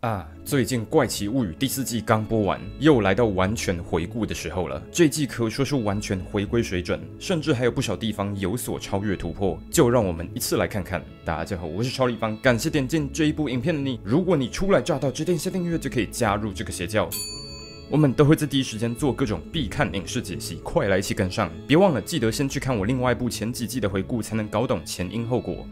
最近《怪奇物语》第4季刚播完，又来到完全回顾的时候了。这季可说是完全回归水准，甚至还有不少地方有所超越突破。就让我们一次来看看。大家好，我是超立方，感谢点进这一部影片的你。如果你初来乍到，指定下订阅就可以加入这个邪教。我们都会在第一时间做各种必看影视解析，快来一起跟上！别忘了记得先去看我另外一部前几季的回顾，才能搞懂前因后果。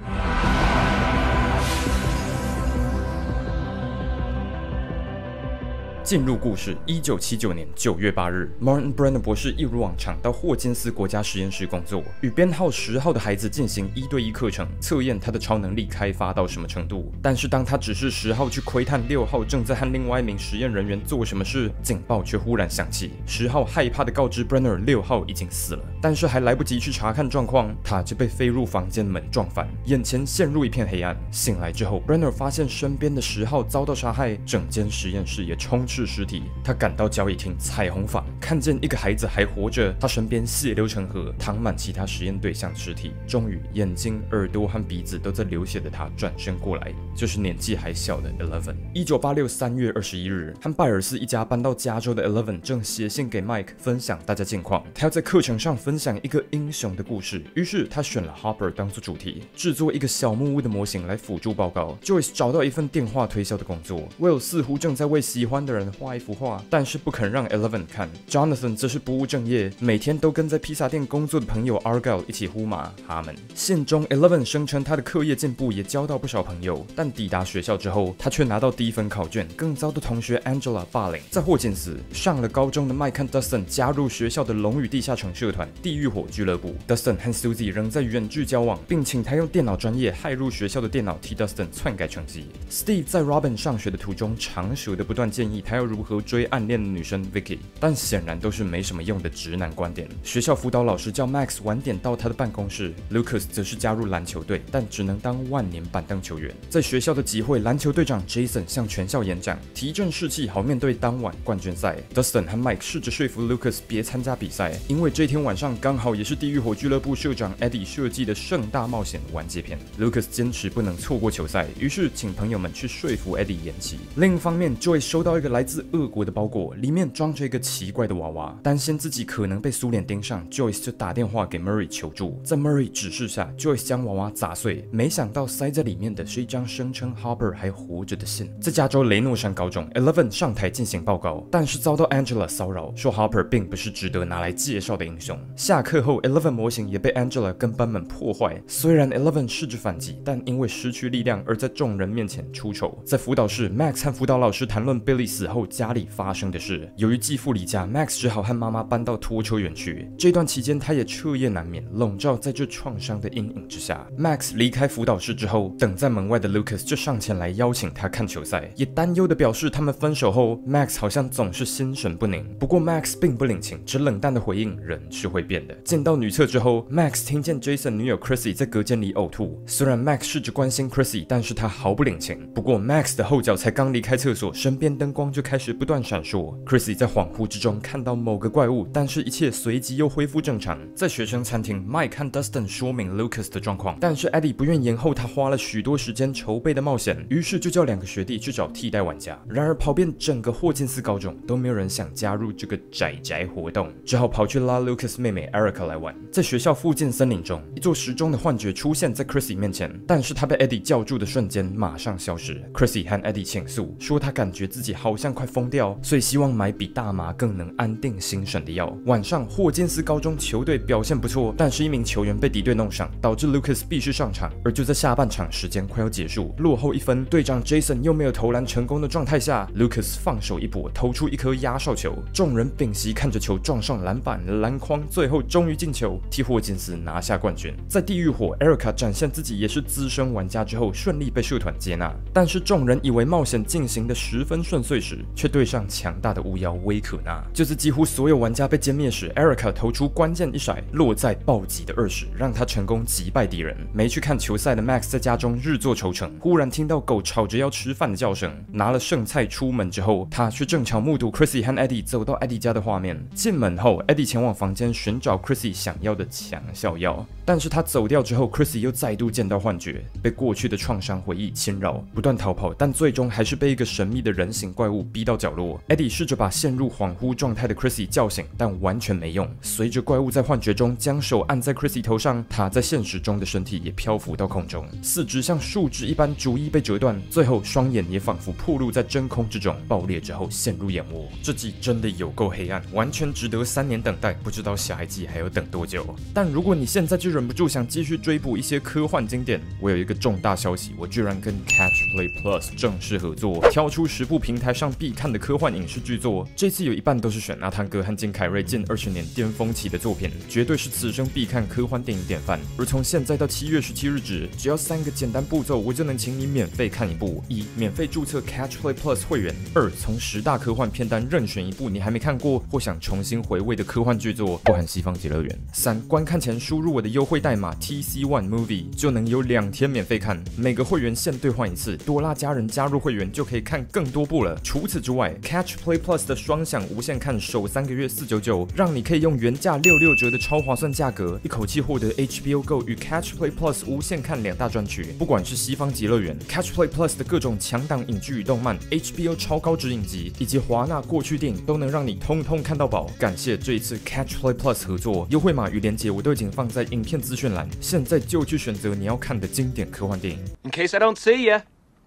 进入故事，1979年9月8日 ，Martin Brenner 博士一如往常到霍金斯国家实验室工作，与编号10号的孩子进行1对1课程，测验他的超能力开发到什么程度。但是当他指示10号去窥探6号正在和另外一名实验人员做什么事，警报却忽然响起。10号害怕地告知 Brenner 6号已经死了，但是还来不及去查看状况，他就被飞入房间门撞翻，眼前陷入一片黑暗。醒来之后 ，Brenner 发现身边的10号遭到杀害，整间实验室也充斥尸体。他赶到交易厅彩虹坊，看见一个孩子还活着，他身边血流成河，躺满其他实验对象尸体。终于，眼睛、耳朵和鼻子都在流血的他转身过来，就是年纪还小的 Eleven。1986 3月21日，和拜尔斯一家搬到加州的 Eleven 正写信给 Mike 分享大家近况，他要在课程上分享一个英雄的故事，于是他选了 Hopper 当作主题，制作一个小木屋的模型来辅助报告。Joyce 找到一份电话推销的工作 ，Will 似乎正在为喜欢的人画一幅画，但是不肯让 Eleven 看。Jonathan 则是不务正业，每天都跟在披萨店工作的朋友 Argyle 一起呼麻哈们。信中 Eleven 声称他的课业进步，也交到不少朋友，但抵达学校之后，他却拿到低分考卷，更遭到同学 Angela 霸凌。在霍金斯，上了高中的 Mike 和 Dustin 加入学校的龙与地下城社团地狱火俱乐部。Dustin 和 Susie 仍在远距交往，并请他用电脑专业骇入学校的电脑，替 Dustin 篡改成绩。Steve 在 Robin 上学的途中，长舌的不断建议他要如何追暗恋的女生 Vicky， 但显然都是没什么用的直男观点。学校辅导老师叫 Max 晚点到他的办公室 ，Lucas 则是加入篮球队，但只能当万年板凳球员。在学校的集会，篮球队长 Jason 向全校演讲，提振士气，好面对当晚冠军赛。Dustin 和 Mike 试着说服 Lucas 别参加比赛，因为这天晚上刚好也是地狱火俱乐部社长 Eddie 设计的盛大冒险完结篇。Lucas 坚持不能错过球赛，于是请朋友们去说服 Eddie 延期。另一方面 ，Joy 收到一个来自俄国的包裹，里面装着一个奇怪的娃娃，担心自己可能被苏联盯上 ，Joyce 就打电话给 Murray 求助。在 Murray 指示下 ，Joyce 将娃娃砸碎，没想到塞在里面的是一张声称 Hopper 还活着的信。在加州雷诺山高中 ，Eleven 上台进行报告，但是遭到 Angela 骚扰，说 Hopper 并不是值得拿来介绍的英雄。下课后 ，Eleven 模型也被 Angela 跟班们破坏。虽然 Eleven 试着反击，但因为失去力量而在众人面前出丑。在辅导室 ，Max 和辅导老师谈论 Billy 死后家里发生的事。由于继父离家 ，Max 只好和妈妈搬到拖车园区。这段期间，他也彻夜难眠，笼罩在这创伤的阴影之下。Max 离开辅导室之后，等在门外的 Lucas 就上前来邀请他看球赛，也担忧地表示他们分手后 ，Max 好像总是心神不宁。不过 Max 并不领情，只冷淡地回应：“人是会变的。”见到女厕之后 ，Max 听见 Jason 女友 Chrissy 在隔间里呕吐。虽然 Max 试着关心 Chrissy， 但是他毫不领情。不过 Max 的后脚才刚离开厕所，身边灯光就开始不断闪烁。Chrissy 在恍惚之中看到某个怪物，但是一切随即又恢复正常。在学生餐厅 ，Mike 和 Dustin 说明 Lucas 的状况，但是 Eddie 不愿延后他花了许多时间筹备的冒险，于是就叫2个学弟去找替代玩家。然而跑遍整个霍金斯高中都没有人想加入这个宅活动，只好跑去拉 Lucas 妹妹 Erica 来玩。在学校附近森林中，一座时钟的幻觉出现在 Chrissy 面前，但是他被 Eddie 叫住的瞬间马上消失。Chrissy 和 Eddie 倾诉，说他感觉自己好像快疯掉，所以希望买比大麻更能安定心神的药。晚上，霍金斯高中球队表现不错，但是一名球员被敌对弄伤，导致 Lucas 必须上场。而就在下半场时间快要结束，落后1分，队长 Jason 又没有投篮成功的状态下 ，Lucas 放手一搏，投出一颗压哨球。众人屏息看着球撞上篮板、篮筐，最后终于进球，替霍金斯拿下冠军。在地狱火 ，Erica 展现自己也是资深玩家之后，顺利被社团接纳。但是众人以为冒险进行的十分顺遂时却对上强大的巫妖威可纳。就在几乎所有玩家被歼灭时 ，Erica 投出关键一骰，落在暴击的20，让他成功击败敌人。没去看球赛的 Max 在家中日作愁城，忽然听到狗吵着要吃饭的叫声，拿了剩菜出门之后，他却正巧目睹 Chrissy 和 Eddie 走到 Eddie 家的画面。进门后 ，Eddie 前往房间寻找 Chrissy 想要的强效药，但是他走掉之后 ，Chrissy 又再度见到幻觉，被过去的创伤回忆侵扰，不断逃跑，但最终还是被一个神秘的人形怪物逼到角落。Eddie 试着把陷入恍惚状态的 Chrissy 叫醒，但完全没用。随着怪物在幻觉中将手按在 Chrissy 头上，他在现实中的身体也漂浮到空中，四肢像树枝一般逐一被折断，最后双眼也仿佛暴露在真空之中，爆裂之后陷入眼窝。这季真的有够黑暗，完全值得3年等待，不知道下一季还要等多久。但如果你现在就忍不住想继续追捕一些科幻经典，我有一个重大消息，我居然跟 Catch Play Plus 正式合作，挑出10部平台上必看的科幻影视剧作，这次有一半都是选阿汤哥和金凯瑞近20年巅峰期的作品，绝对是此生必看科幻电影典范。而从现在到7月17日止，只要3个简单步骤，我就能请你免费看一部：1. 免费注册 Catch Play Plus 会员；2. 从10大科幻片单任选一部你还没看过或想重新回味的科幻剧作，包含西方极乐园；3. 观看前输入我的优惠代码 TC1Movie 就能有2天免费看，每个会员限兑换1次，多拉家人加入会员就可以看更多部了。除此之外 ，Catch Play Plus 的双享无限看首3个月499，让你可以用原价66折的超划算价格，一口气获得 HBO Go 与 Catch Play Plus 无限看2大专区。不管是西方极乐园、Catch Play Plus 的各种强档影剧与动漫、HBO 超高值影集，以及华纳过去电影，都能让你通通看到饱。感谢这一次 Catch Play Plus 合作，优惠码与连结我都已经放在影片资讯栏，现在就去选择你要看的经典科幻电影。 In case I don't see ya.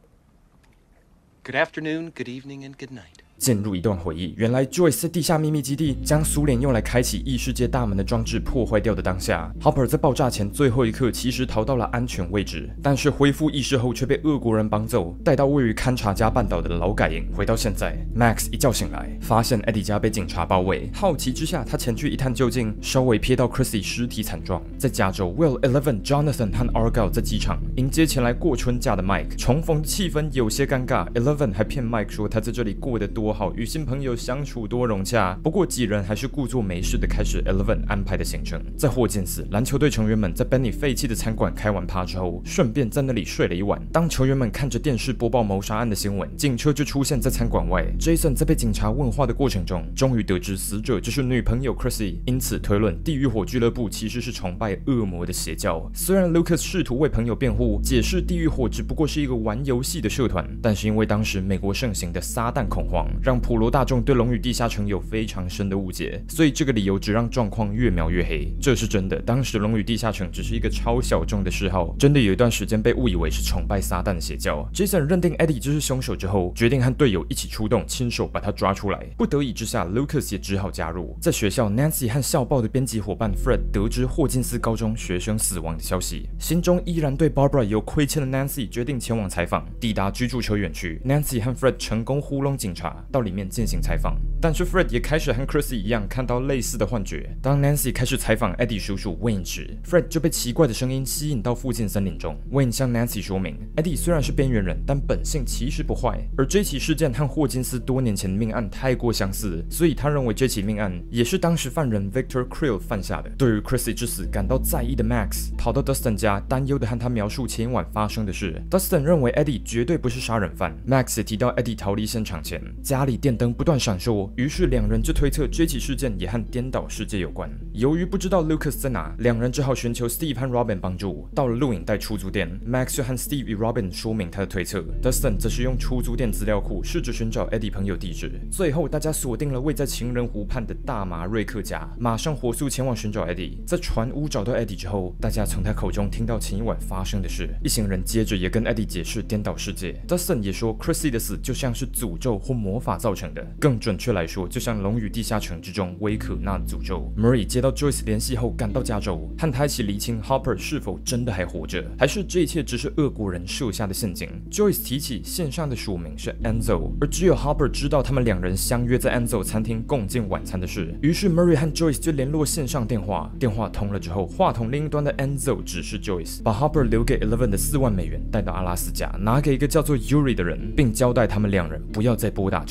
Good afternoon, good evening, and good night. 进入一段回忆，原来 Joyce 在地下秘密基地将苏联用来开启异世界大门的装置破坏掉的当下 ，Hopper 在爆炸前最后一刻其实逃到了安全位置，但是恢复意识后却被俄国人绑走，带到位于勘察加半岛的劳改营。回到现在 ，Max 一觉醒来，发现 Eddie 家被警察包围，好奇之下，他前去一探究竟，稍微瞥到 Chrissy 尸体惨状。在加州 ，Will、Eleven、Jonathan 和 Argyle 在机场迎接前来过春假的 Mike， 重逢的气氛有些尴尬。Eleven 还骗 Mike 说他在这里过得多好，与新朋友相处多融洽。不过几人还是故作没事的开始 Eleven 安排的行程。在霍金斯，篮球队成员们在 Benny 废弃的餐馆开完趴之后，顺便在那里睡了一晚。当球员们看着电视播报谋杀案的新闻，警车就出现在餐馆外。Jason 在被警察问话的过程中，终于得知死者就是女朋友 Chrissy， 因此推论地狱火俱乐部其实是崇拜恶魔的邪教。虽然 Lucas 试图为朋友辩护，解释地狱火只不过是一个玩游戏的社团，但是因为当时美国盛行的撒旦恐慌，让普罗大众对龙与地下城有非常深的误解，所以这个理由只让状况越描越黑。这是真的，当时龙与地下城只是一个超小众的嗜好，真的有一段时间被误以为是崇拜撒旦的邪教。Jason 认定 Eddie 就是凶手之后，决定和队友一起出动，亲手把他抓出来。不得已之下 ，Lucas 也只好加入。在学校 ，Nancy 和校报的编辑伙伴 Fred 得知霍金斯高中学生死亡的消息，心中依然对 Barbara 有亏欠的 Nancy 决定前往采访。抵达居住球园区 ，Nancy 和 Fred 成功糊弄警察，到里面进行采访。但是 Fred 也开始和 Chrissy 一样看到类似的幻觉。当 Nancy 开始采访 Eddie 叔叔 Wayne 时 ，Fred 就被奇怪的声音吸引到附近森林中。Wayne 向 Nancy 说明 ，Eddie 虽然是边缘人，但本性其实不坏。而这起事件和霍金斯多年前的命案太过相似，所以他认为这起命案也是当时犯人 Victor Creel 犯下的。对于 Chrissy 之死感到在意的 Max 跑到 Dustin 家，担忧的和他描述前一晚发生的事。Dustin 认为 Eddie 绝对不是杀人犯。Max 也提到 Eddie 逃离现场前，家里电灯不断闪烁，于是2人就推测这起事件也和颠倒世界有关。由于不知道 Lucas 在哪，2人只好寻求 Steve 和 Robin 帮助。到了录影带出租店 ，Max 就和 Steve 与 Robin 说明他的推测。Dustin 则是用出租店资料库试着寻找 Eddie 朋友地址。最后，大家锁定了位在情人湖畔的大麻瑞克家，马上火速前往寻找 Eddie。在船屋找到 Eddie 之后，大家从他口中听到前一晚发生的事。一行人接着也跟 Eddie 解释颠倒世界。Dustin 也说 Chrissy 的死就像是诅咒或魔法造成的，更准确来说，就像龙与地下城之中威可纳的诅咒。Murray 接到 Joyce 联系后赶到加州，和他一起厘清 Hopper 是否真的还活着，还是这一切只是俄国人设下的陷阱。Joyce 提起线上的署名是 Enzo， 而只有 Hopper 知道他们2人相约在 Enzo 餐厅共进晚餐的事。于是 Murray 和 Joyce 就联络线上电话，电话通了之后，话筒另一端的 Enzo 指示 Joyce 把 Hopper 留给 Eleven 的4万美元带到阿拉斯加，拿给一个叫做 Yuri 的人，并交代他们2人不要再拨打这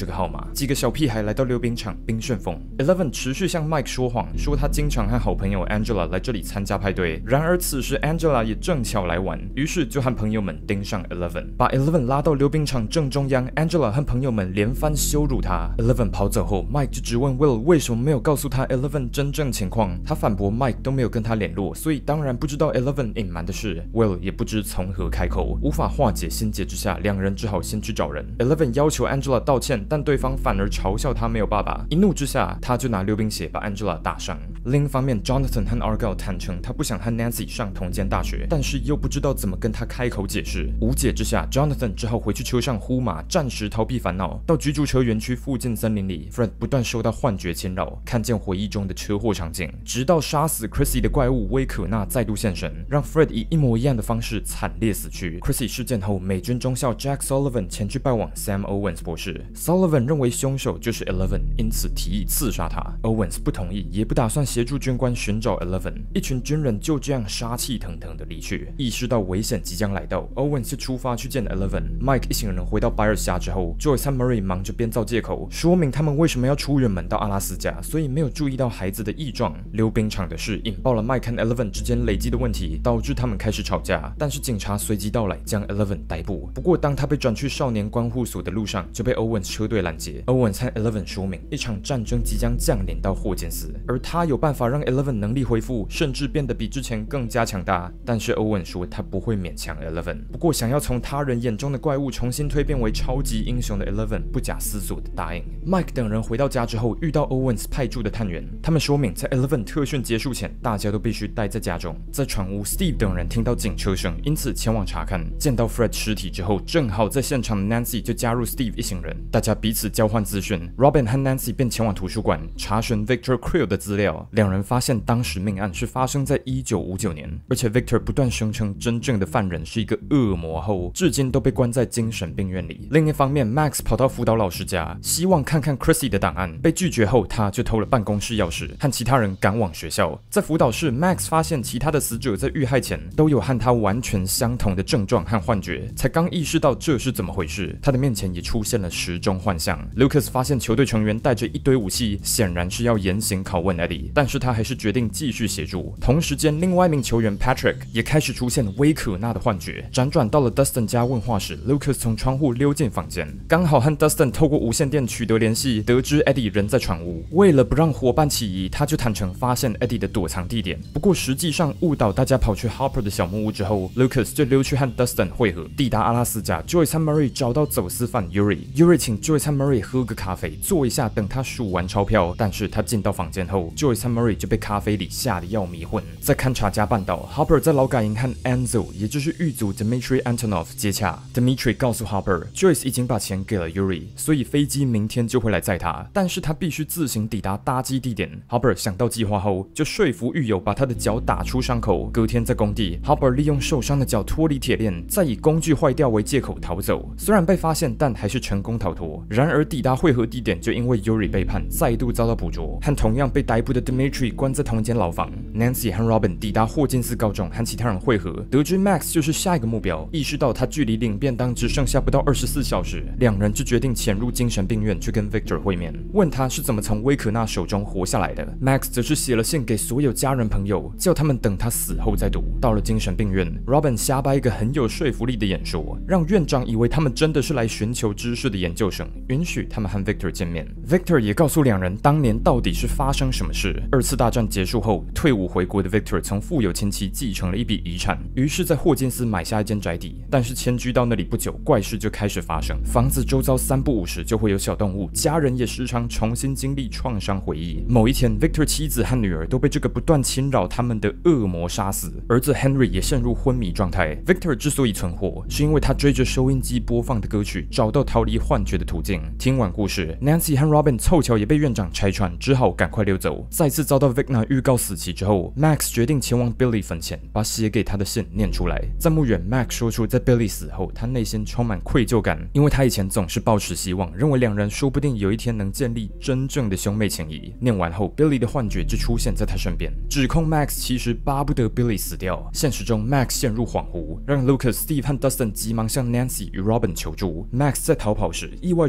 这个号码。几个小屁孩来到溜冰场冰旋风。Eleven 持续向 Mike 说谎，说他经常和好朋友 Angela 来这里参加派对。然而此时 Angela 也正巧来玩，于是就和朋友们盯上 Eleven， 把 Eleven 拉到溜冰场正中央。Angela 和朋友们连番羞辱他。Eleven 跑走后 ，Mike 就质问 Will 为什么没有告诉他 Eleven 真正情况。他反驳 Mike 都没有跟他联络，所以当然不知道 Eleven 隐瞒的事。Will 也不知从何开口，无法化解心结之下，两人只好先去找人。Eleven 要求 Angela 道歉，但对方反而嘲笑他没有爸爸。一怒之下，他就拿溜冰鞋把 Angela 打伤。另一方面 ，Jonathan 和 Argyle 坦诚他不想和 Nancy 上同间大学，但是又不知道怎么跟他开口解释。无解之下 ，Jonathan 只好回去车上呼马，暂时逃避烦恼。到居住车园区附近森林里 ，Fred 不断受到幻觉侵扰，看见回忆中的车祸场景，直到杀死 Chrissy 的怪物威可纳再度现身，让 Fred 以一模一样的方式惨烈死去。Chrissy 事件后，美军中校 Jack Sullivan 前去拜访 Sam Owens 博士。Sullivan 认为凶手就是 Eleven， 因此提议刺杀他。Owens 不同意，也不打算协助军官寻找 Eleven。一群军人就这样杀气腾腾的离去。意识到危险即将来到 ，Owens 就出发去见 Eleven。Mike 一行人回到白尔峡之后 ，Joyce 和 Murray 忙着编造借口，说明他们为什么要出远门到阿拉斯加，所以没有注意到孩子的异状。溜冰场的事引爆了 Mike 和 Eleven 之间累积的问题，导致他们开始吵架。但是警察随即到来，将 Eleven 逮捕。不过当他被转去少年观护所的路上，就被 Owens 车队拦截。Owens 和 Eleven 说明，一场战争即将降临到霍金斯，而他有办法让 Eleven 能力恢复，甚至变得比之前更加强大。但是 Owens 说他不会勉强 Eleven。不过想要从他人眼中的怪物重新蜕变为超级英雄的 Eleven 不假思索地答应。Mike 等人回到家之后，遇到 Owens 派驻的探员，他们说明在 Eleven 特训结束前，大家都必须待在家中。在船屋 ，Steve 等人听到警车声，因此前往查看。见到 Fred 尸体之后，正好在现场的 Nancy 就加入 Steve 一行人，大家彼此交换资讯。Robin 和 Nancy 便前往图书馆查询 Victor Creel 的资料。两人发现当时命案是发生在1959年，而且 Victor 不断声称真正的犯人是一个恶魔后，至今都被关在精神病院里。另一方面 ，Max 跑到辅导老师家，希望看看 Chrissy 的档案，被拒绝后，他就偷了办公室钥匙，和其他人赶往学校。在辅导室 ，Max 发现其他的死者在遇害前都有和他完全相同的症状和幻觉，才刚意识到这是怎么回事。他的面前也出现了10种幻象。Lucas 发现球队成员带着一堆武器，显然是要严刑拷问 Eddie， 但是他还是决定继续协助。同时间，另外一名球员 Patrick 也开始出现威可纳的幻觉。辗转到了 Dustin 家问话时 ，Lucas 从窗户溜进房间，刚好和 Dustin 透过无线电取得联系，得知 Eddie 人在船屋。为了不让伙伴起疑，他就坦诚发现 Eddie 的躲藏地点。不过实际上误导大家跑去 Harper 的小木屋之后 ，Lucas 就溜去和 Dustin 会合。抵达阿拉斯加 ，Joyce 和 Murray 找到走私犯 Yuri 请 Joyce 和 Murray 喝个咖啡，坐一下等他数完钞票。但是他进到房间后 ，Joyce 和 Murray 就被咖啡里吓得要迷昏。在勘察家半岛 ，Harper 在劳改营和 Enzo， 也就是狱卒 Dmitry Antonov 接洽。Dmitry 告诉 Harper，Joyce 已经把钱给了 Yuri， 所以飞机明天就会来载他，但是他必须自行抵达搭机地点。Harper 想到计划后，就说服狱友把他的脚打出伤口。隔天在工地 ，Harper 利用受伤的脚脱离铁链，再以工具坏掉为借口逃走。虽然被发现，但还是成功逃脱。然而抵达汇合地点，就因为 Yuri 背叛，再度遭到捕捉，和同样被逮捕的 Dmitry 关在同间牢房。Nancy 和 Robin 抵达霍金斯高中和其他人会合，得知 Max 就是下一个目标，意识到他距离领便当只剩下不到24小时，两人就决定潜入精神病院去跟 Victor 会面，问他是怎么从威可纳手中活下来的。Max 则是写了信给所有家人朋友，叫他们等他死后再读。到了精神病院 ，Robin 瞎掰一个很有说服力的演说，让院长以为他们真的是来寻求知识的研究生，允许他们和 Victor 见面。Victor 也告诉两人当年到底是发生什么事。2次大战结束后，退伍回国的 Victor 从富有亲戚继承了一笔遗产，于是，在霍金斯买下一间宅邸。但是迁居到那里不久，怪事就开始发生。房子周遭3不5时就会有小动物，家人也时常重新经历创伤回忆。某一天 ，Victor 妻子和女儿都被这个不断侵扰他们的恶魔杀死，儿子 Henry 也陷入昏迷状态。Victor 之所以存活，是因为他追着收音机播放的歌曲，找到逃离幻觉的途径。听完故事 ，Nancy 和 Robin 凑巧也被院长拆穿，只好赶快溜走。再次遭到 Vicna 预告死期之后 ，Max 决定前往 Billy 坟前，把写给他的信念出来。在墓园 ，Max 说出在 Billy 死后，他内心充满愧疚感，因为他以前总是抱持希望，认为两人说不定有一天能建立真正的兄妹情谊。念完后 ，Billy 的幻觉就出现在他身边，指控 Max 其实巴不得 Billy 死掉。现实中 ，Max 陷入恍惚，让 Lucas、Steve 和 Dustin 急忙向 Nancy 与 Robin 求助。Max 在逃跑时意外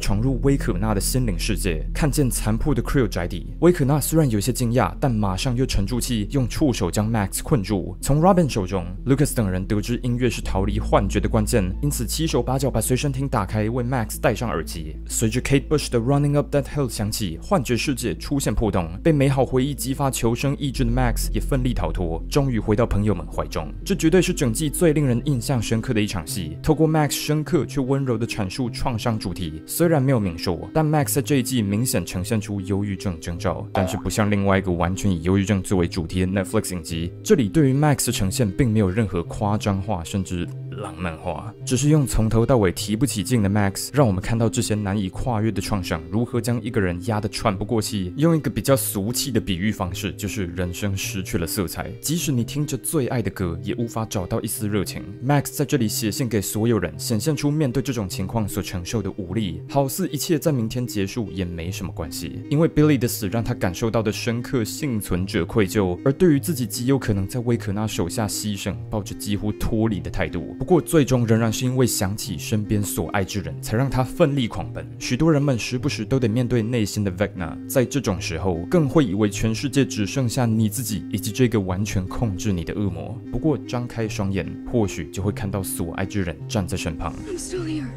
闯入威可纳的心灵世界，看见残破的 Creel 宅邸。威可纳虽然有些惊讶，但马上又沉住气，用触手将 Max 困住。从 Robin 手中 ，Lucas 等人得知音乐是逃离幻觉的关键，因此七手八脚把随身听打开，为 Max 戴上耳机。随着 Kate Bush 的 Running Up That Hill 响起，幻觉世界出现破洞，被美好回忆激发求生意志的 Max 也奋力逃脱，终于回到朋友们怀中。这绝对是整季最令人印象深刻的一场戏。透过 Max 深刻却温柔的阐述创伤主题，虽然没有明说，但 Max 在这一季明显呈现出忧郁症征兆，但是不像另外一个完全以忧郁症作为主题的 Netflix 影集，这里对于 Max 的呈现并没有任何夸张化，甚至浪漫化，只是用从头到尾提不起劲的 Max， 让我们看到这些难以跨越的创伤如何将一个人压得喘不过气。用一个比较俗气的比喻方式，就是人生失去了色彩，即使你听着最爱的歌，也无法找到一丝热情。Max 在这里写信给所有人，显现出面对这种情况所承受的无力，好似一切在明天结束也没什么关系。因为 Billy 的死让他感受到的深刻幸存者愧疚，而对于自己极有可能在威可纳手下牺牲，抱着几乎脱离的态度。不过最终仍然是因为想起身边所爱之人，才让他奋力狂奔。许多人们时不时都得面对内心的 Vecna， 在这种时候更会以为全世界只剩下你自己以及这个完全控制你的恶魔。不过张开双眼，或许就会看到所爱之人站在身旁。 I'm still here.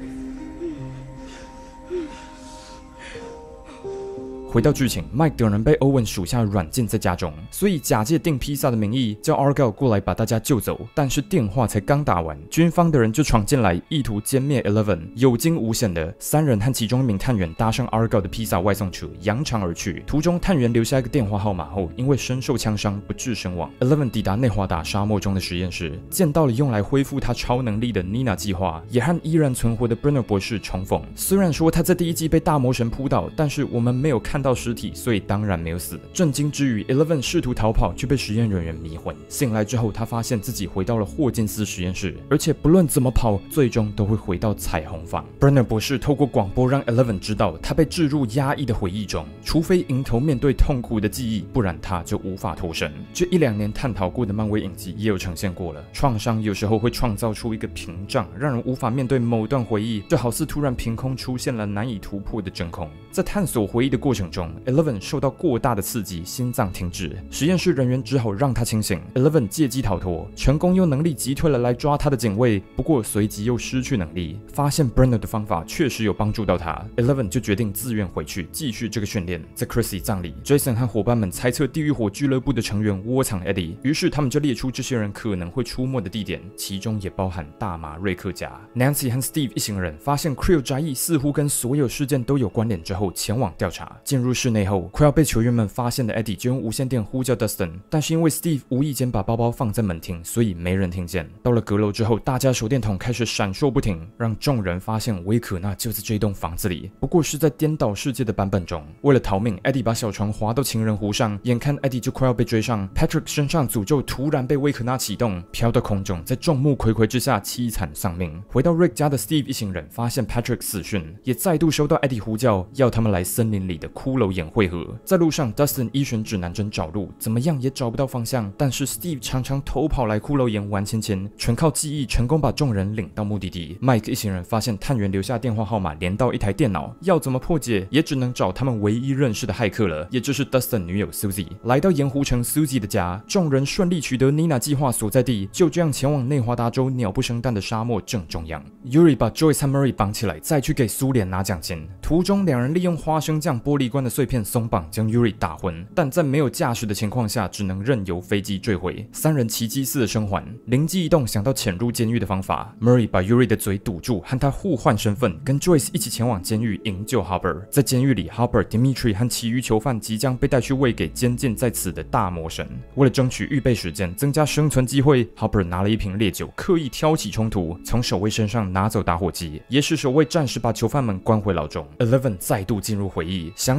回到剧情 ，Mike 等人被 Owen 属下软禁在家中，所以假借订披萨的名义叫 Argyle 过来把大家救走。但是电话才刚打完，军方的人就闯进来，意图歼灭 Eleven。有惊无险的三人和其中一名探员搭上 Argyle 的披萨外送车，扬长而去。途中，探员留下一个电话号码后，因为身受枪伤不治身亡。Eleven 抵达内华达沙漠中的实验室，见到了用来恢复他超能力的 Nina 计划，也和依然存活的 Brenner 博士重逢。虽然说他在第一季被大魔神扑倒，但是我们没有看到尸体，所以当然没有死。震惊之余 ，Eleven 试图逃跑，却被实验人员迷昏。醒来之后，他发现自己回到了霍金斯实验室，而且不论怎么跑，最终都会回到彩虹房。Brenner 博士透过广播让 Eleven 知道，他被置入压抑的回忆中，除非迎头面对痛苦的记忆，不然他就无法脱身。这1-2年探讨过的漫威影集也有呈现过了，创伤有时候会创造出一个屏障，让人无法面对某段回忆，就好似突然凭空出现了难以突破的真空。在探索回忆的过程中，Eleven 受到过大的刺激，心脏停止，实验室人员只好让他清醒。Eleven 借机逃脱，成功用能力击退了来抓他的警卫，不过随即又失去能力。发现 Brenner 的方法确实有帮助到他 ，Eleven 就决定自愿回去继续这个训练。在 Chrissy 葬礼 ，Jason 和伙伴们猜测地狱火俱乐部的成员窝藏 Eddie， 于是他们就列出这些人可能会出没的地点，其中也包含大马瑞克家。Nancy 和 Steve 一行人发现 Creel 宅役似乎跟所有事件都有关联之后，前往调查。进入室内后，快要被球员们发现的 Eddie 就用无线电呼叫 Dustin， 但是因为 Steve 无意间把包包放在门厅，所以没人听见。到了阁楼之后，大家手电筒开始闪烁不停，让众人发现维可纳就在这栋房子里。不过是在颠倒世界的版本中，为了逃命 ，Eddie 把小船划到情人湖上，眼看 Eddie 就快要被追上 ，Patrick 身上诅咒突然被维可纳启动，飘到空中，在众目睽睽之下凄惨丧命。回到 Rick 家的 Steve 一行人发现 Patrick 死讯，也再度收到 Eddie 呼叫，要他们来森林里的骷髅岩汇合。在路上 ，Dustin 依循指南针找路，怎么样也找不到方向。但是 Steve 常常偷跑来骷髅岩玩芊芊，全靠记忆成功把众人领到目的地。Mike 一行人发现探员留下电话号码连到一台电脑，要怎么破解，也只能找他们唯一认识的骇客了，也就是 Dustin 女友 Susie。来到盐湖城 Susie 的家，众人顺利取得 Nina 计划所在地，就这样前往内华达州鸟不生蛋的沙漠正中央。Yuri 把 Joyce 和 Murray 绑起来，再去给苏联拿奖金。途中，两人利用花生酱玻璃罐的碎片松绑，将 Yuri 打昏，但在没有驾驶的情况下，只能任由飞机坠毁。三人奇迹似的生还，灵机一动想到潜入监狱的方法。Murray 把 Yuri 的嘴堵住，和他互换身份，跟 Joyce 一起前往监狱营救 Hopper。在监狱里 ，Hopper、Dimitri 和其余囚犯即将被带去喂给监禁在此的大魔神。为了争取预备时间，增加生存机会 ，Hopper 拿了一瓶烈酒，刻意挑起冲突，从守卫身上拿走打火机，也使守卫暂时把囚犯们关回牢中。Eleven 再度进入回忆，想起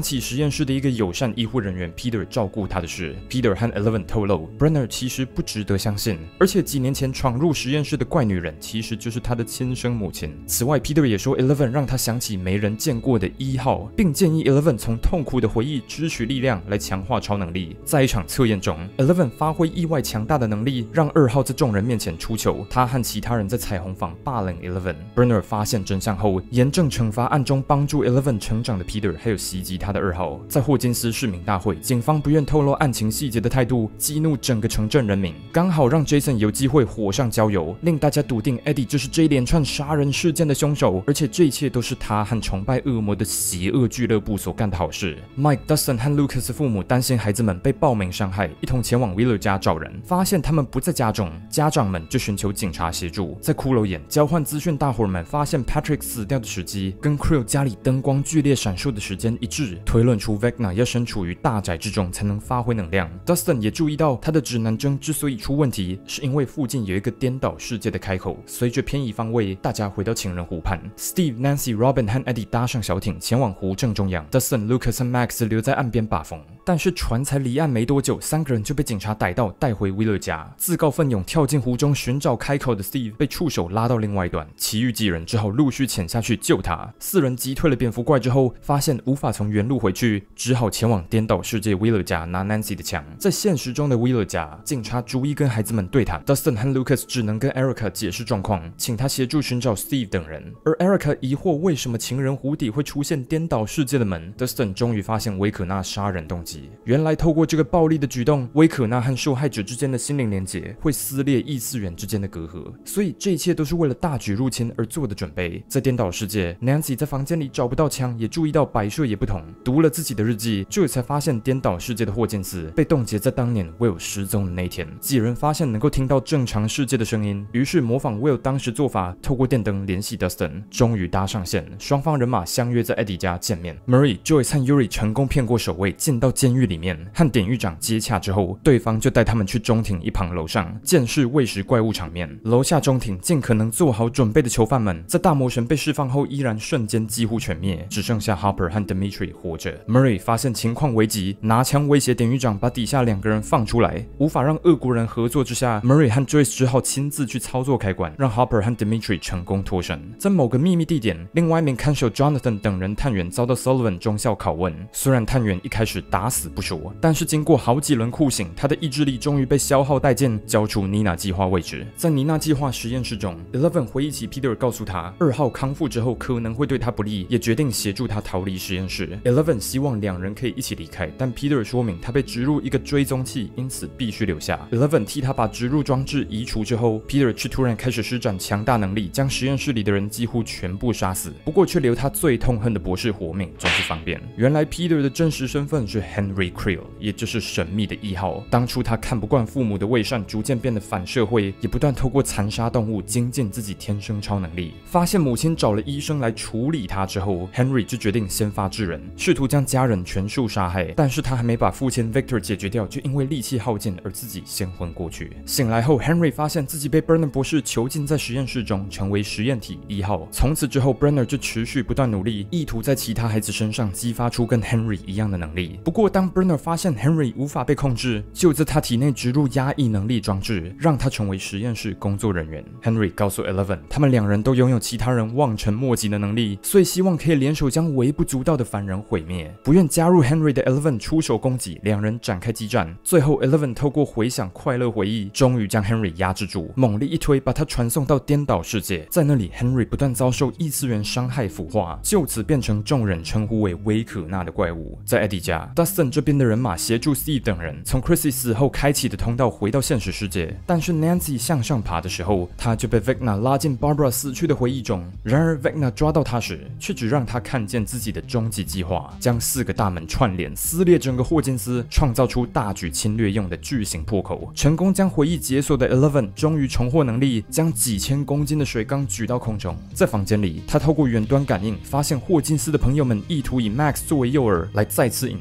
起实验室的一个友善医护人员 Peter 照顾他的事。Peter 和 Eleven 透露 ，Brenner 其实不值得相信，而且几年前闯入实验室的怪女人其实就是他的亲生母亲。此外 ，Peter 也说 Eleven 让他想起没人见过的1号，并建议 Eleven 从痛苦的回忆支取力量来强化超能力。在一场测验中 ，Eleven 发挥意外强大的能力，让2号在众人面前出糗。他和其他人在彩虹坊霸凌 Eleven。Brenner 发现真相后，严正惩罚暗中帮助 Eleven 成长的 Peter， 还有袭击他的2号。在霍金斯市民大会，警方不愿透露案情细节的态度，激怒整个城镇人民，刚好让 Jason 有机会火上浇油，令大家笃定 Eddie 就是这一连串杀人事件的凶手，而且这一切都是他和崇拜恶魔的邪恶俱乐部所干的好事。Mike、Dustin 和 Lucas 的父母担心孩子们被暴民伤害，一同前往 Wheeler 家找人，发现他们不在家中，家长们就寻求警察协助。在骷髅眼交换资讯，大伙们发现 Patrick 死掉的时机跟 Creel 家里灯光剧烈闪烁的时间一致，推论出 Vecna 要身处于大宅之中才能发挥能量。Dustin 也注意到他的指南针之所以出问题，是因为附近有一个颠倒世界的开口。随着偏移方位，大家回到情人湖畔。Steve、Nancy、Robin 和 Eddie 搭上小艇前往湖正中央。Dustin、Lucas 和 Max 留在岸边把风。但是船才离岸没多久，3个人就被警察逮到，带回 Wheeler 家。自告奋勇跳进湖中寻找开口的 Steve 被触手拉到另外一端，其余几人只好陆续潜下去救他。4人击退了蝙蝠怪之后，发现无法从原路回去，只好前往颠倒世界 Wheeler 家拿 Nancy 的枪。在现实中的 Wheeler 家，警察逐一跟孩子们对谈。Dustin 和 Lucas 只能跟 Erica 解释状况，请他协助寻找 Steve 等人。而 Erica 疑惑为什么情人湖底会出现颠倒世界的门。Dustin 终于发现威可纳杀人动机，原来透过这个暴力的举动，威可纳和受害者之间的心灵连结会撕裂异次元之间的隔阂，所以这一切都是为了大举入侵而做的准备。在颠倒世界 ，Nancy 在房间里找不到枪，也注意到摆设也不同，读了自己的日记，这才发现颠倒世界的霍金斯被冻结在当年 Will 失踪的那天。几人发现能够听到正常世界的声音，于是模仿 Will 当时做法，透过电灯联系 Dustin， 终于搭上线，双方人马相约在 Eddie 家见面。Murray、Joyce 和 Yuri 成功骗过守卫，进到监狱里面，和典狱长接洽之后，对方就带他们去中庭一旁楼上见识喂食怪物场面。楼下中庭尽可能做好准备的囚犯们，在大魔神被释放后，依然瞬间几乎全灭，只剩下 Hopper 和 Dimitri 活着。Murray 发现情况危急，拿枪威胁典狱长把底下2个人放出来。无法让俄国人合作之下 ，Murray 和 Joyce 只好亲自去操作开关，让 Hopper 和 Dimitri 成功脱身。在某个秘密地点，另外一名看守 Jonathan 等人探员遭到 Sullivan 中校拷问。虽然探员一开始打死不说，但是经过好几轮酷刑，他的意志力终于被消耗殆尽，交出妮娜计划位置。在妮娜计划实验室中 ，Eleven 回忆起 Peter 告诉他2号康复之后可能会对他不利，也决定协助他逃离实验室。Eleven 希望2人可以一起离开，但 Peter 说明他被植入一个追踪器，因此必须留下。Eleven 替他把植入装置移除之后 ，Peter 却突然开始施展强大能力，将实验室里的人几乎全部杀死，不过却留他最痛恨的博士活命，真是方便。原来 Peter 的真实身份是 Henry Creel， 也就是神秘的1号。当初他看不惯父母的伪善，逐渐变得反社会，也不断透过残杀动物精进自己天生超能力。发现母亲找了医生来处理他之后 ，Henry 就决定先发制人，试图将家人全数杀害。但是他还没把父亲 Victor 解决掉，就因为力气耗尽而自己先昏过去。醒来后 ，Henry 发现自己被 Brenner 博士囚禁在实验室中，成为实验体1号。从此之后 ，Brenner 就持续不断努力，意图在其他孩子身上激发出跟 Henry 一样的能力。不过，当 Brenner 发现 Henry 无法被控制，就在他体内植入压抑能力装置，让他成为实验室工作人员。Henry 告诉 Eleven， 他们2人都拥有其他人望尘莫及的能力，所以希望可以联手将微不足道的凡人毁灭。不愿加入 Henry 的 Eleven 出手攻击，2人展开激战。最后 Eleven 透过回想快乐回忆，终于将 Henry 压制住，猛力一推，把他传送到颠倒世界。在那里 ，Henry 不断遭受异次元伤害腐化，就此变成众人称呼为威可纳的怪物。在 Eddie 家 ，Dustin 这边的人马协助 Steve 等人从 Chrissy 死后开启的通道回到现实世界，但是 Nancy 向上爬的时候，他就被 Vecna 拉进 Barbara 死去的回忆中。然而 Vecna 抓到他时，却只让他看见自己的终极计划，将4个大门串联，撕裂整个霍金斯，创造出大举侵略用的巨型破口，成功将回忆解锁的 Eleven 终于重获能力，将几千公斤的水缸举到空中。在房间里，他透过远端感应，发现霍金斯的朋友们意图以 Max 作为诱饵，来再次引出 Vecna。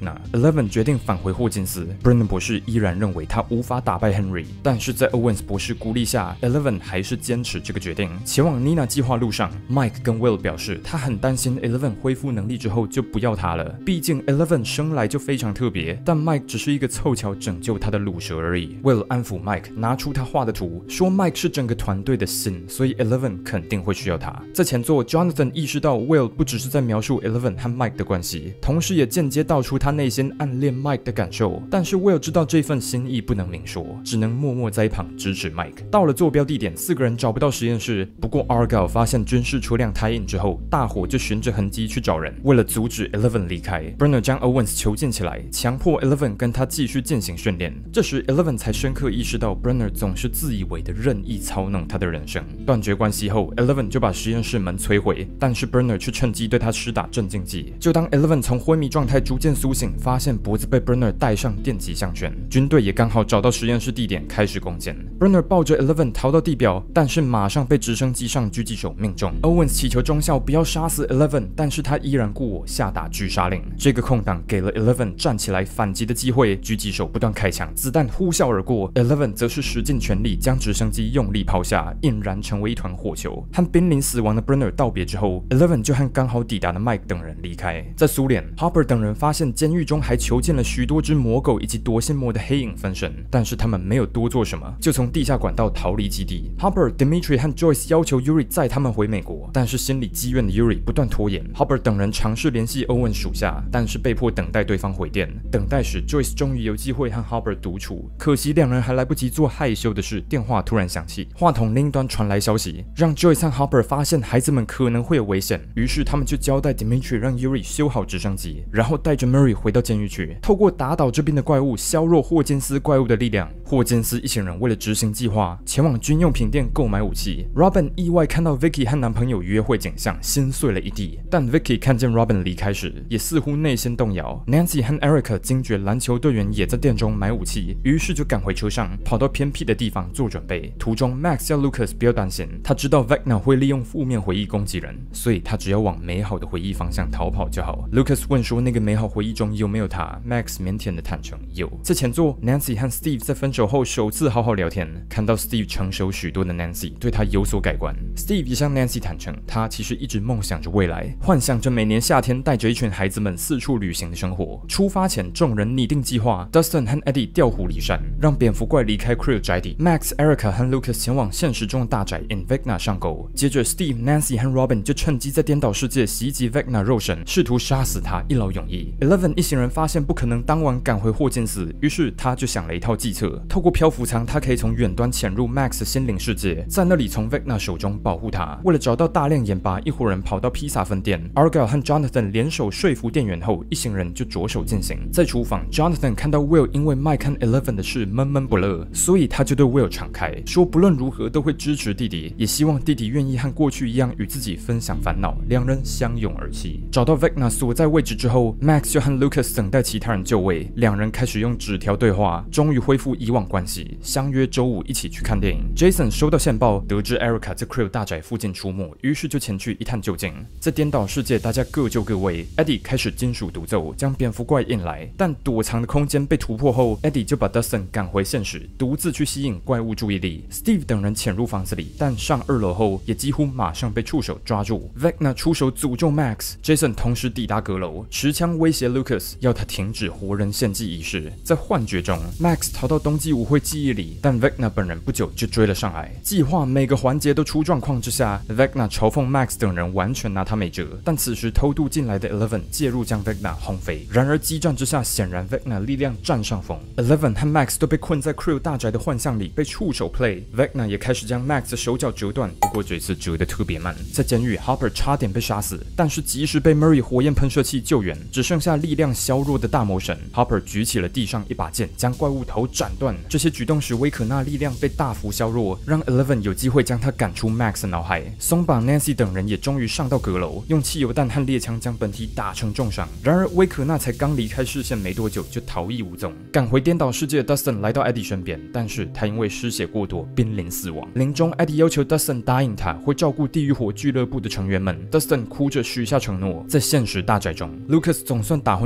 Vecna。Eleven 决定返回霍金斯 ，Brennan 博士依然认为他无法打败 Henry， 但是在 Owens 博士鼓励下 ，Eleven 还是坚持这个决定。前往 Nina 计划路上 ，Mike 跟 Will 表示他很担心 Eleven 恢复能力之后就不要他了，毕竟 Eleven 生来就非常特别，但 Mike 只是一个凑巧拯救他的卤蛇而已。Will 安抚 Mike， 拿出他画的图，说 Mike 是整个团队的心，所以 Eleven 肯定会需要他。在前作 ，Jonathan 意识到 Will 不只是在描述 Eleven 和 Mike 的关系，同时也间接道出他内心暗恋 Mike 的感受。但是 Will 知道这份心意不能明说，只能默默在一旁支持 Mike。到了坐标地点，四个人找不到实验室，不过 Argyle 发现军事车辆tie in之后，大伙就循着痕迹去找人。为了阻止 Eleven 离开 ，Brenner 将 Owens 囚禁起来，强迫 Eleven 跟他继续进行训练。这时 Eleven 才深刻意识到 Brenner 总是自以为的任意操弄他的人生。断绝关系后 ，Eleven 就把实验室门摧毁，但是 Brenner 却趁机对他施打镇静剂。就当 Eleven 从昏迷状态逐渐苏醒，发现脖子被 Brenner 戴上电极项圈，军队也刚好找到实验室地点，开始攻坚。Brenner 抱着 Eleven 逃到地表，但是马上被直升机上狙击手命中。Owens 祈求中校不要杀死 Eleven， 但是他依然故我，下达狙杀令。这个空档给了 Eleven 站起来反击的机会，狙击手不断开枪，子弹呼啸而过。Eleven 则是使尽全力将直升机用力抛下，引燃成为一团火球。和濒临死亡的 Brenner 道别之后 ，Eleven 就和刚好抵达的 Mike 等人离开。在苏联 ，Hopper 等人发现监狱中还囚禁了许多只魔狗以及夺心魔的黑影分身，但是他们没有多做什么，就从地下管道逃离基地。Hopper、Dimitri 和 Joyce 要求 Yuri 载他们回美国，但是心里积怨的 Yuri 不断拖延。Hopper 等人尝试联系 Owen 属下，但是被迫等待对方回电。等待时 ，Joyce 终于有机会和 Hopper 独处，可惜两人还来不及做害羞的事，电话突然响起，话筒另一端传来消息，让 Joyce 和 Hopper 发现孩子们可能会有危险，于是他们就交代 Dimitri 让 Yuri 修好直升机，然后带着 Murray 回到监狱去，透过打倒这边的怪物，削弱霍金斯怪物的力量。霍金斯一行人为了执行计划，前往军用品店购买武器。Robin 意外看到 Vicky 和男朋友约会景象，心碎了一地。但 Vicky 看见 Robin 离开时，也似乎内心动摇。Nancy 和 Erica 惊觉篮球队员也在店中买武器，于是就赶回车上，跑到偏僻的地方做准备。途中 Max 叫 Lucas 不要担心，他知道 Vecna 会利用负面回忆攻击人，所以他只要往美好的回忆方向逃跑就好。Lucas 问说那个美好回忆中有没有他 ，Max 腼腆的坦诚有。在前作 Nancy 和 Steve 在分手后首次好好聊天，看到 Steve 成熟许多的 Nancy 对他有所改观。Steve 也向 Nancy 坦诚，他其实一直梦想着未来，幻想着每年夏天带着一群孩子们四处旅行的生活。出发前，众人拟定计划 ，Dustin 和 Eddie 调虎离山，让蝙蝠怪离开 Creel 宅邸。Max、Erica 和 Lucas 前往现实中的大宅 In Vecna 上钩。接着 Steve、Nancy 和 Robin 就趁机在颠倒世界袭击 Vecna 肉身，试图杀死他，一劳永逸。Eleven 一行人发现不可能当晚赶回霍金斯，于是他就想了一套计策，透过漂浮舱，他可以从远端潜入 Max 的心灵世界，在那里从 Vecna 手中保护他。为了找到大量盐巴，一伙人跑到披萨分店 ，Argyle 和 Jonathan 联手说服店员后，一行人就着手进行。在厨房 ，Jonathan 看到 Will 因为 Mike 和 Eleven 的事闷闷不乐，所以他就对 Will 敞开，说不论如何都会支持弟弟，也希望弟弟愿意和过去一样与自己分享烦恼。两人相拥而泣。找到 Vecna 所在位置之后 ，Max 就和 Lucas 等待其他人就位，两人开始用纸条对话，终于恢复以往关系，相约周五一起去看电影。Jason 收到线报，得知 Erica 在 Creel 大宅附近出没，于是就前去一探究竟。在颠倒世界，大家各就各位。Eddie 开始金属独奏，将蝙蝠怪引来，但躲藏的空间被突破后 ，Eddie 就把 Dustin 赶回现实，独自去吸引怪物注意力。Steve 等人潜入房子里，但上2楼后，也几乎马上被触手抓住。Vecna 出手诅咒 Max，Jason 同时抵达阁楼，持枪威胁 Lucas， 要他停止活人献祭仪式。在幻觉中 ，Max 逃到冬季舞会记忆里，但 Vecna 本人不久就追了上来。计划每个环节都出状况之下 ，Vecna 嘲讽 Max 等人完全拿他没辙。但此时偷渡进来的 Eleven 介入将 Vecna 轰飞。然而激战之下，显然 Vecna 力量占上风。Eleven 和 Max 都被困在 Creel 大宅的幻象里，被触手 play。Vecna 也开始将 Max 的手脚折断，不过这次折得特别慢。在监狱 ，Hopper 差点被杀死，但是及时被 Murray 火焰喷射器救援，只剩下力量削弱的大魔神。Hopper 举起了地上一把剑，将怪物头斩断。这些举动使威可纳力量被大幅削弱，让 Eleven 有机会将他赶出 Max 的脑海。松绑 Nancy 等人也终于上到阁楼，用汽油弹和猎枪将本体打成重伤。然而威可纳才刚离开视线没多久就逃逸无踪。赶回颠倒世界的 Dustin 来到 Eddie 身边，但是他因为失血过多濒临死亡。临终 Eddie 要求 Dustin 答应他会照顾地狱火俱乐部的成员们。Dustin 哭着许下承诺。在现实大宅中 ，Lucas 总算打昏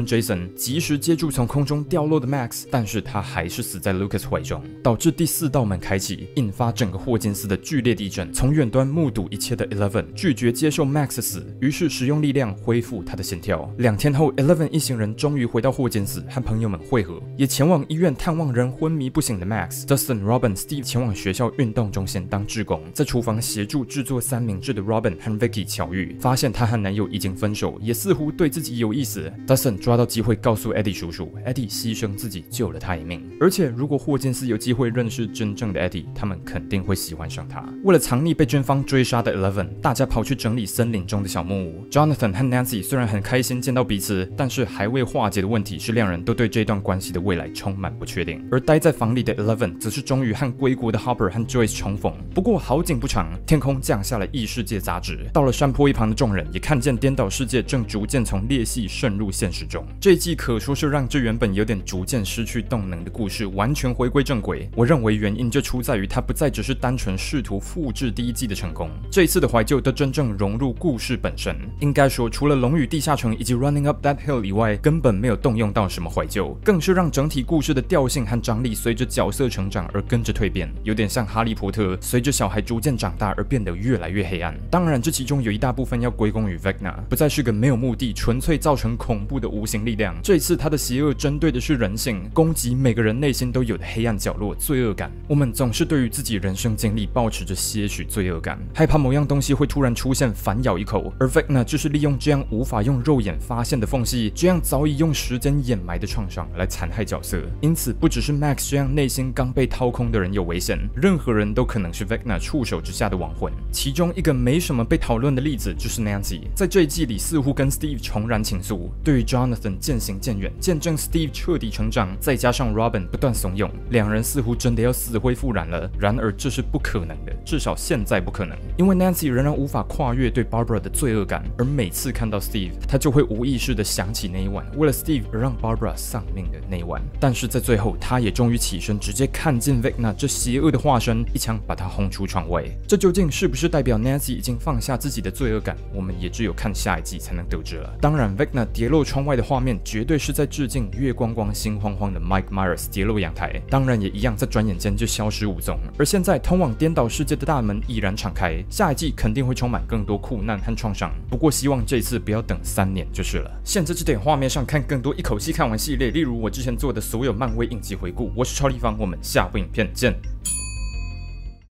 Jason 及时接住从空中掉落的 Max， 但是他还是死在 Lucas 怀中，导致第4道门开启，引发整个霍金斯的剧烈地震。从远端目睹一切的 Eleven 拒绝接受 Max 的死，于是使用力量恢复他的心跳。2天后 ，Eleven 一行人终于回到霍金斯和朋友们会合，也前往医院探望仍昏迷不醒的 Max。Dustin、Robin、Steve 前往学校运动中心当志工，在厨房协助制作三明治的 Robin 和 Vicky 巧遇，发现她和男友已经分手，也似乎对自己有意思。Dustin 抓到机会告诉 Eddie 叔叔 ，Eddie 牺牲自己救了他一命。而且如果霍金斯有机会认识真正的 Eddie， 他们肯定会喜欢上他。为了藏匿被军方追杀的 Eleven， 大家跑去整理森林中的小木屋。Jonathan 和 Nancy 虽然很开心见到彼此，但是还未化解的问题是，两人都对这段关系的未来充满不确定。而待在房里的 Eleven 则是终于和归国的 Hopper 和 Joyce 重逢。不过好景不长，天空降下了异世界杂质。到了山坡一旁的众人也看见颠倒世界正逐渐从裂隙渗入现实中。这一季可说是让这原本有点逐渐失去动能的故事完全回归正轨。我认为原因就出在于它不再只是单纯试图复制第一季的成功，这一次的怀旧都真正融入故事本身。应该说，除了《龙与地下城》以及 Running Up That Hill 以外，根本没有动用到什么怀旧，更是让整体故事的调性和张力随着角色成长而跟着蜕变，有点像哈利波特随着小孩逐渐长大而变得越来越黑暗。当然，这其中有一大部分要归功于 Vecna， 不再是个没有目的、纯粹造成恐怖的无形力量。这一次，他的邪恶针对的是人性，攻击每个人内心都有的黑暗角落——罪恶感。我们总是对于自己人生经历抱持着些许罪恶感，害怕某样东西会突然出现反咬一口，而 Vecna 就是利用这样无法用肉眼发现的缝隙，这样早已用时间掩埋的创伤来残害角色。因此，不只是 Max 这样内心刚被掏空的人有危险，任何人都可能是 Vecna 触手之下的亡魂。其中一个没什么被讨论的例子就是 Nancy， 在这一季里似乎跟 Steve 重燃情愫，对于 Jonathan 渐行渐远，见证 Steve 彻底成长，再加上 Robin 不断怂恿，两人似乎真的要死灰复燃了。然而这是不可能的，至少现在不可能，因为 Nancy 仍然无法跨越对 Barbara 的罪恶感，而每次看到 Steve， 他就会无意识地想起那一晚为了 Steve 而让 Barbara 丧命的那一晚。但是在最后，他也终于起身，直接看见 Vecna 这邪恶的化身，一枪把他轰出窗外。这究竟是不是代表 Nancy 已经放下自己的罪恶感，我们也只有看下一季才能得知了。当然 Vecna 跌落窗外的画面绝对是在致敬月光光心慌慌的 Mike Myers 跌落阳台，当然也一样在转眼间就消失无踪。而现在通往颠倒世界的大门已然敞开，下一季肯定会充满更多苦难和创伤，不过希望这次不要等3年就是了。现在这点画面上看更多一口气看完系列，例如我之前做的所有漫威影集回顾。我是超立方，我们下部影片见。